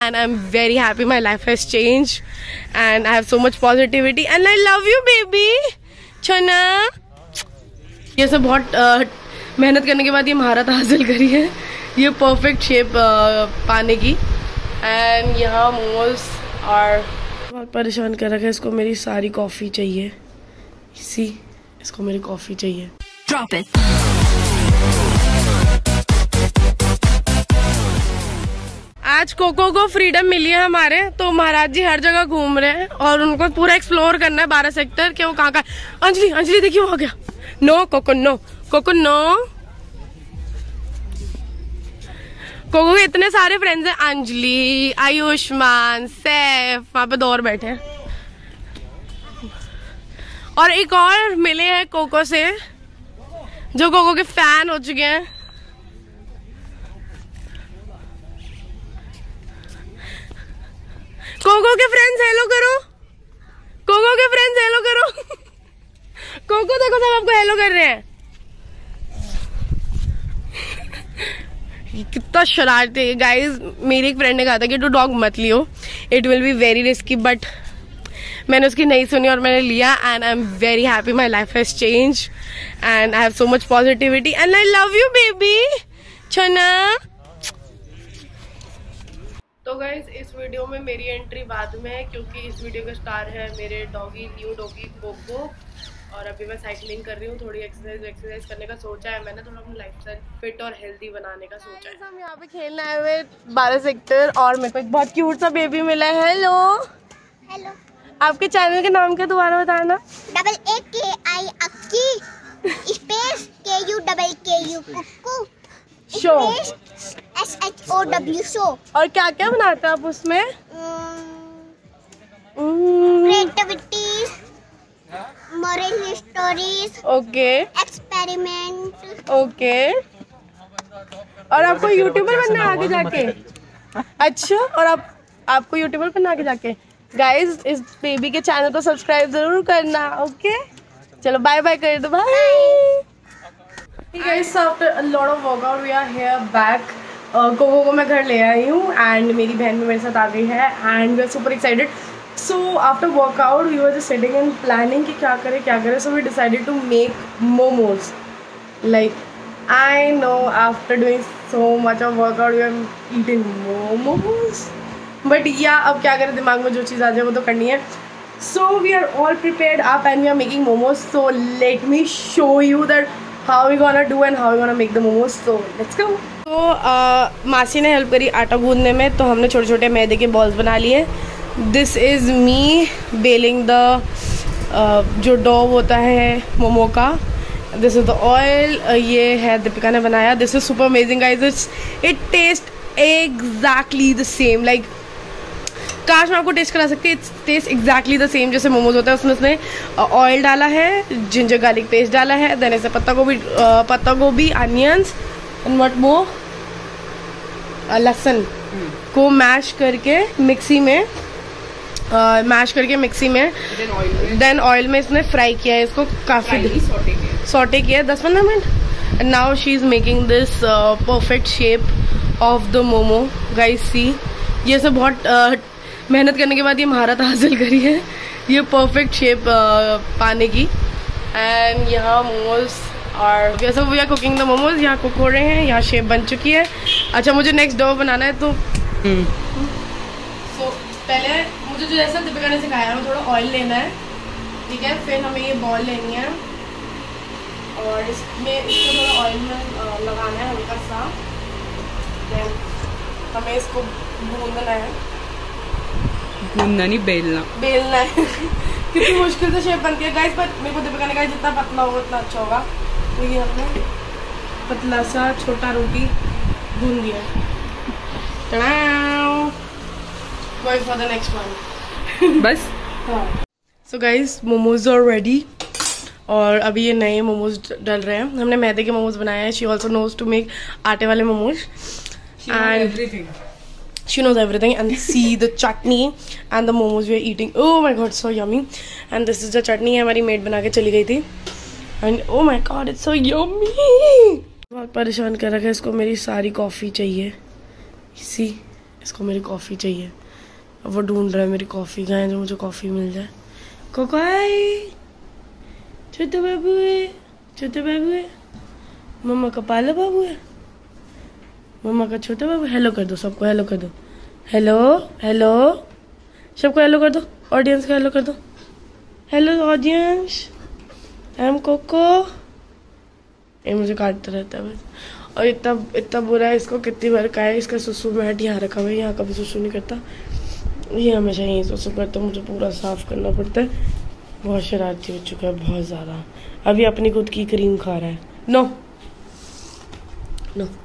And I'm very happy. My life has changed, and I have so much positivity. And I love you, baby. चना ये सब बहुत मेहनत करने के बाद ये महारत हासिल करी है, ये परफेक्ट शेप पाने की। एंड यहाँ मोमोज और बहुत परेशान कर रखा है इसको। मेरी सारी कॉफ़ी चाहिए, इसको मेरी कॉफ़ी चाहिए। Drop it. आज कोको को फ्रीडम मिली है हमारे, तो महाराज जी हर जगह घूम रहे हैं और उनको पूरा एक्सप्लोर करना है 12 सेक्टर के। वो कहाँ का अंजलि देखिए वो आ गया। No Coco no, Coco no. Coco के इतने सारे फ्रेंड्स हैं, अंजलि, आयुष्मान, सैफ, वहां पे 2 और बैठे हैं और एक और मिले हैं कोको से जो कोको के फैन हो चुके हैं। कोको के फ्रेंड्स हेलो करो, कोको के फ्रेंड्स हेलो करो। कोको देखो सब आपको हेलो कर रहे हैं। कितना शरारती है गाइज। मेरी एक फ्रेंड ने कहा था कि तू डॉग मत लियो, it will be very risky, but मैंने उसकी नहीं सुनी और मैंने लिया। And I am very happy. My life has change and I have so much positivity and I love you baby chana. तो गाइज इस वीडियो में मेरी एंट्री बाद में है, क्योंकि इस वीडियो का स्टार है मेरे डॉगी, न्यू डॉगी कोको। और अभी मैं साइकिलिंग कर रही हूँ, थोड़ी एक्सरसाइज करने का सोचा है मैंने, थोड़ा अपनी लाइफस्टाइल फिट और हेल्दी बनाने का सोचा है। हम यहाँ पे खेलने आए हुए 12 सेक्टर और मेरे को एक बहुत क्यूट सा बेबी मिला है। हेलो हेलो, आपके चैनल के नाम क्या दोबारा बताना? AAKI Akki space KU Kukku show SHOW show. और क्या क्या बनाते हैं आप उसमें? Creativity, moral stories, okay, experiment. Okay. और आपको यूट्यूबर बनना है आगे जाके? अच्छा, और आपको यूट्यूबर बनना आगे जाके? गाइज इस बेबी के चैनल को सब्सक्राइब जरूर करना। ओके चलो बाय बाय कर दो, bye. Guys after a lot of workout we are here back. Coco को मैं घर ले आई हूँ एंड मेरी बहन भी मेरे साथ आ गई है and we are super excited. So after workout we were just sitting and planning कि क्या करें। So we decided to make momos. Like I know after doing so much of workout we are eating momos. But yeah, अब क्या करें, दिमाग में जो चीज़ आ जाए वो तो करनी है। So we are all prepared up and we are making momos. So let me show you that how we gonna do and how we gonna make the momos. So let's go. तो मासी ने help करी आटा गूंदने में, तो हमने छोटे छोटे मैदे के बॉल्स बना लिए। दिस इज़ मी बेलिंग द जो डो होता है मोमो का। दिस इज़ द ऑयल, ये है दीपिका ने बनाया। This is super amazing guys, it taste exactly the same. Like काश मैं आपको टेस्ट करा सकती, it's taste exactly the same जैसे मोमोज होता है। उसमें उसने ऑयल डाला है, जिंजर गार्लिक पेस्ट डाला है, देन ऐसे पत्ता गोभी अनियंस एंड व्हाट मोर, लहसुन को मैश करके मिक्सी में देन ऑयल में इसने फ्राई किया है इसको, काफ़ी सॉटे किया है 10-15 minute. And now she is making this perfect shape of the momo. Guys see, ये सब बहुत मेहनत करने के बाद ये महारत हासिल करी है, ये परफेक्ट शेप पाने की। एंड यहाँ मोमोज और वैसे we are cooking the momos, यहाँ कुक हो रहे हैं, यहाँ शेप बन चुकी है। अच्छा मुझे नेक्स्ट डो बनाना है, तो पहले मुझे जो जैसा दीपिका ने सिखाया है थोड़ा ऑयल लेना है, ठीक है। फिर हमें ये बॉल लेनी है और इसमें इसको थोड़ा ऑयल में लगाना है हल्का सा। देन हमें इसको भूनना है, भूनना नहीं बेलना है। कितनी मुश्किल से शेप बनती है गाइस, पर मेरे को दीपिका ने कहा जितना पतला होगा उतना अच्छा होगा। तो ये हमने पतला सा छोटा रोटी भून दिया। Going for the next one. बस हाँ। So guys, momos are ready और अभी ये नए मोमोज डल रहे हैं। हमने मैदे के मोमोज बनाए हैं। She also knows to make आटे वाले momos and she knows everything. And see the chutney and the momos we are eating. Oh my god, so yummy. And this is the chutney हमारी मेड बना के चली गई थी and oh my god, it's so yummy. बहुत परेशान कर रखा है इसको, मेरी सारी कॉफ़ी चाहिए। इसको मेरी कॉफ़ी चाहिए। अब वो ढूंढ रहा है मेरी कॉफ़ी कहाँ है जो मुझे कॉफ़ी मिल जाए। कोकोई, छोटे बाबू है, छोटे बाबू है, मम्मा का पाला बाबू है, मम्मा का छोटा बाबू। हेलो कर दो सबको, हेलो कर दो, हेलो हेलो सबको हेलो कर दो, ऑडियंस का हेलो कर दो, hello audience, I am Coco. ये मुझे काटता रहता है बस। और इतना इतना बुरा है, इसको कितनी बार कहा है, इसका सुसु मैट यहाँ रखा हुआ है, यहाँ कभी सुसु नहीं करता, ये हमेशा यहीं सुसु करता, मुझे पूरा साफ करना पड़ता है। बहुत शरारती हो चुका है, बहुत ज़्यादा। अभी अपनी खुद की क्रीम खा रहा है। No no